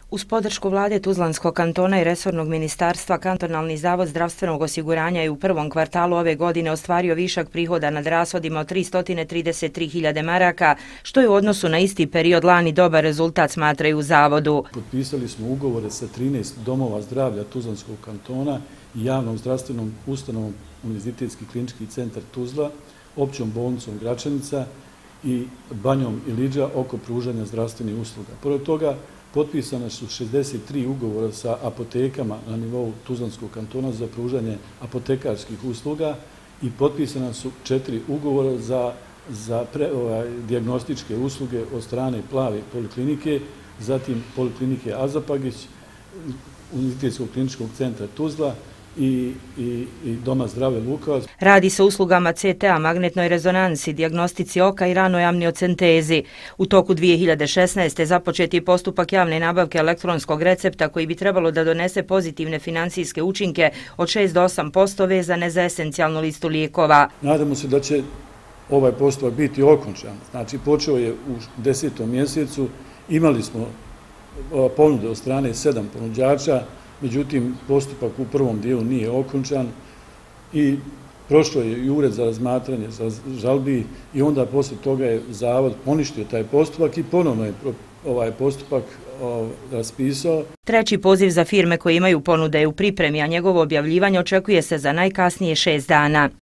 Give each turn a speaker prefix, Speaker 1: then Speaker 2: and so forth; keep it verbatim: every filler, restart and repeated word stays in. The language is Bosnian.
Speaker 1: Uz podršku vlade Tuzlanskog kantona i resornog ministarstva, kantonalni zavod zdravstvenog osiguranja je u prvom kvartalu ove godine ostvario višak prihoda nad rashodima od tristo trideset tri hiljade maraka, što je u odnosu na isti period lani dobar rezultat, smatraju u zavodu.
Speaker 2: Potpisali smo ugovore sa trinaest domova zdravlja Tuzlanskog kantona i javnom zdravstvenom ustanovom Univerzitetski klinički centar Tuzla, općom bolnicom Gračanica i Banjom Ilidža oko pružanja zdravstvenih usluga. Pored toga, potpisane su šezdeset tri ugovora sa apotekama na nivou Tuzlanskog kantona za pružanje apotekarskih usluga i potpisana su četiri ugovora za, za pre, ovaj, dijagnostičke usluge od strane Plave poliklinike, zatim poliklinike Azapagić, Univerzitetskog kliničkog centra Tuzla I, i, i Doma zdravlja Lukovac.
Speaker 1: Radi se o uslugama C T A, magnetnoj rezonansi, dijagnostici oka i ranoj amniocentezi. U toku dvije hiljade šesnaeste. započet je postupak javne nabavke elektronskog recepta koji bi trebalo da donese pozitivne financijske učinke od šest do osam posto vezane za esencijalnu listu lijekova.
Speaker 2: Nadamo se da će ovaj postupak biti okončan. Znači, počeo je u desetom mjesecu, imali smo ponude od strane sedam ponuđača, međutim, postupak u prvom dijelu nije okončan i prošlo je i ured za razmatranje za žalbi i onda poslije toga je zavod poništio taj postupak i ponovno je ovaj postupak raspisao.
Speaker 1: Treći poziv za firme koje imaju ponude je u pripremi, a njegovo objavljivanje očekuje se za najkasnije šest dana.